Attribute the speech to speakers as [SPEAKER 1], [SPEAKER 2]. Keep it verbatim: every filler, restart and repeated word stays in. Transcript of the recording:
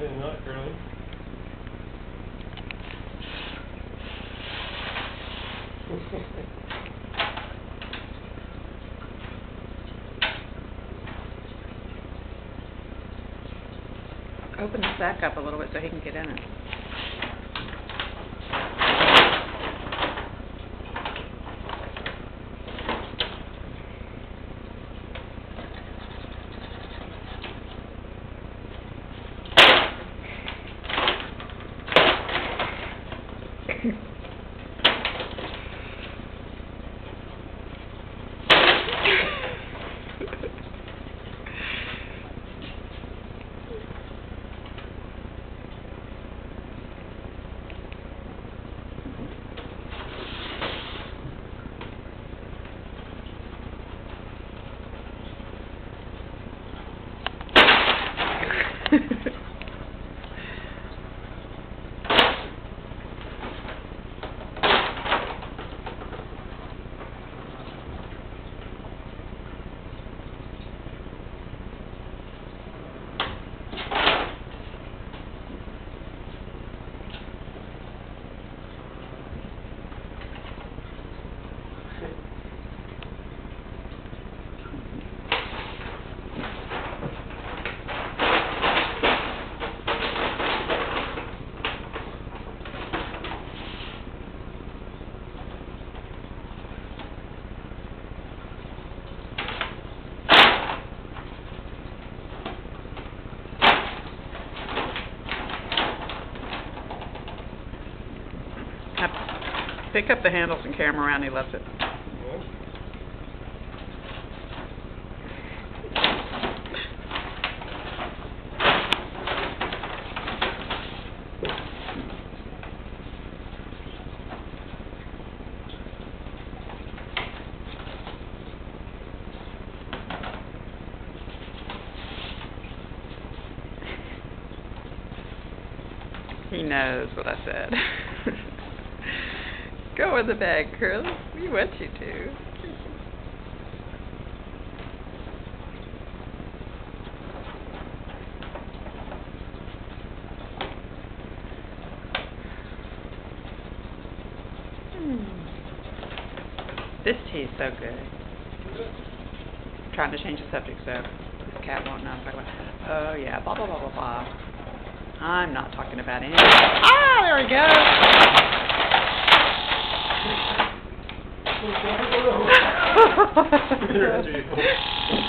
[SPEAKER 1] and not curly.
[SPEAKER 2] Open the sack up a little bit so he can get in it. Pick up the handles and carry him around. He loves it. He knows what I said. Go in the bag, Curly. We want you to. Hmm. This tea's so good. I'm trying to change the subject so this cat won't know. Oh yeah, blah blah blah blah blah. I'm not talking about anything. Ah, there we go.